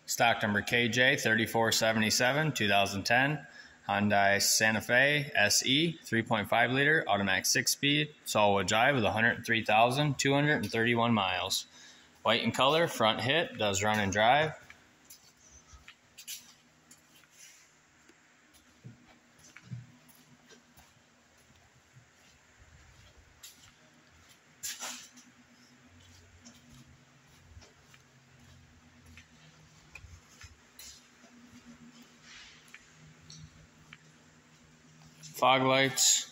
Stock number KJ3477, 2010. Hyundai Santa Fe SE, 3.5 liter, automatic 6-speed, all-wheel drive with 103,231 miles. White in color, front hit, does run and drive. Fog lights.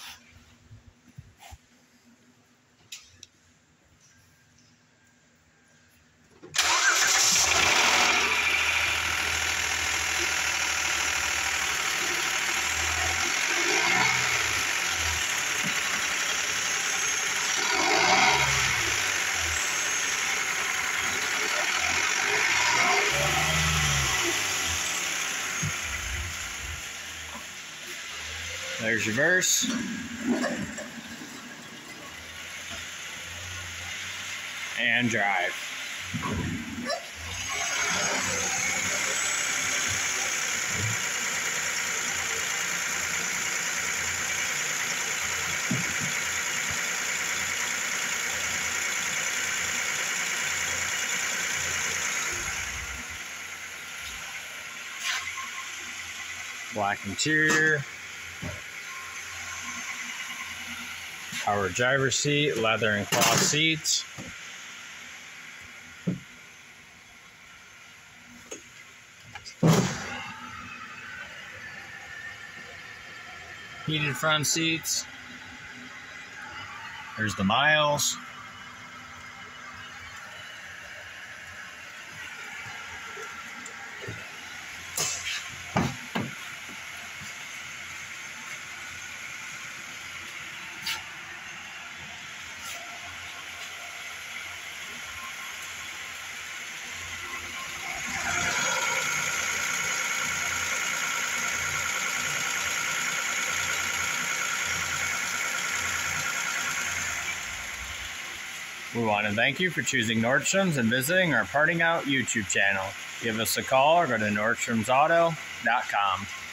There's reverse. And drive. Black interior. Power driver's seat, leather and cloth seats. Heated front seats. There's the miles. We want to thank you for choosing Nordstrom's and visiting our Parting Out YouTube channel. Give us a call or go to nordstromsauto.com.